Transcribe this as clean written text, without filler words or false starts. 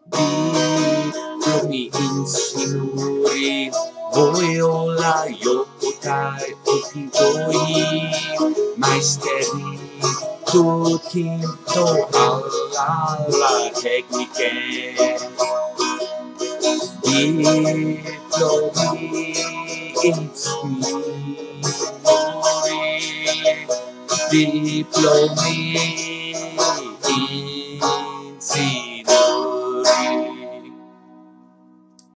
Diplomi in sinuri, voi o la yokotai okigoi, maesteri tukin to alala tekniken. Diplomi in sinuri, diplomi